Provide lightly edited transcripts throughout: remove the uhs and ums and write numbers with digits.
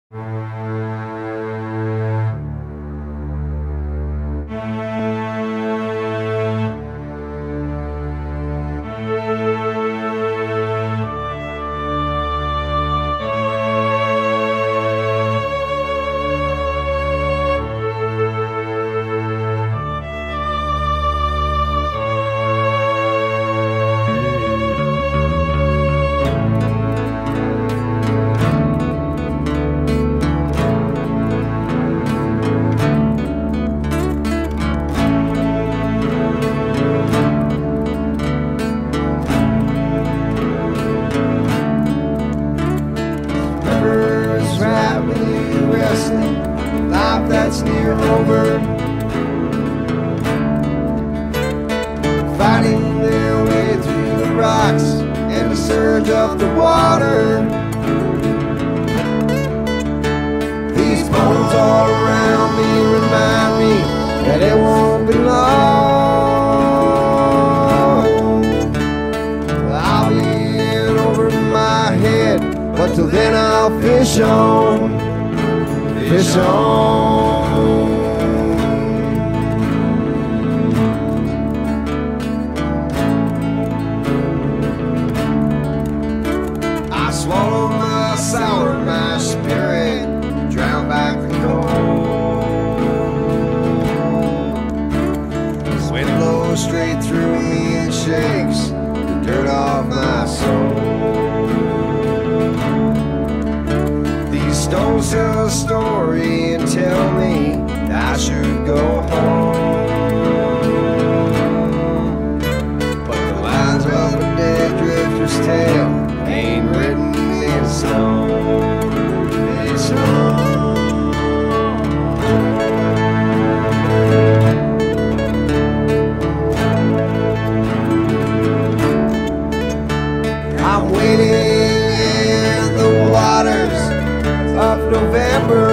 Life that's near over, fighting their way through the rocks and the surge of the water. These bones all around me remind me that it won't be long. I'll be in over my head, but till then I'll fish on. Fish on. I swallow my sour, my spirit, drown back the cold. The wind blows straight through me and shakes the dirt off my soul. Stones tell a story and tell me that I should go home, but the lines of a dead drifter's tale ain't written in stone. It's I'm waiting in the waters of November.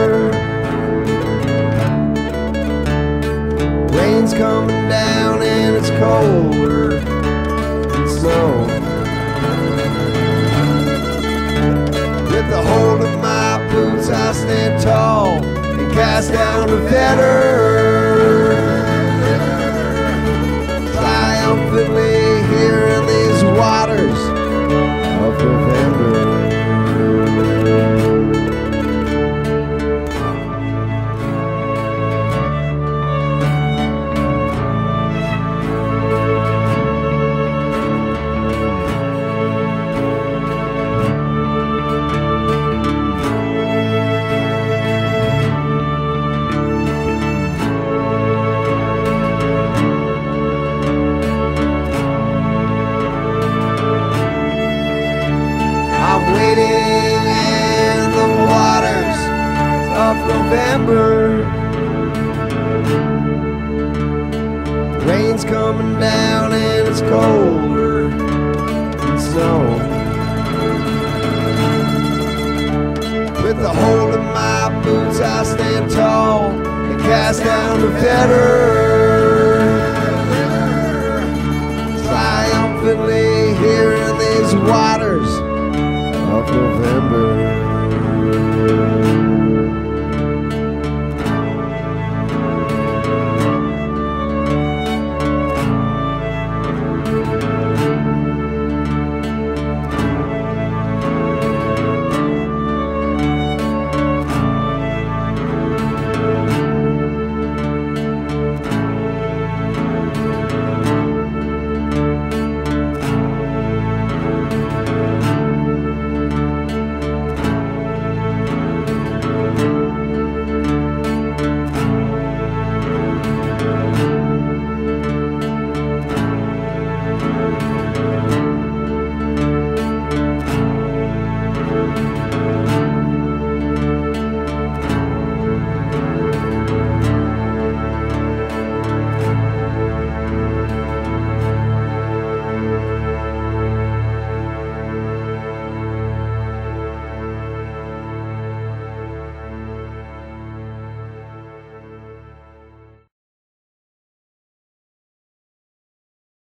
Rain's coming down and it's colder than snow. With the hold of my boots I stand tall and cast down the fetter, triumphantly here in these waters of November. Waiting in the waters of November. Rain's coming down and it's colder than snow. With the hold of my boots I stand tall and cast down the fetter, triumphantly here in these waters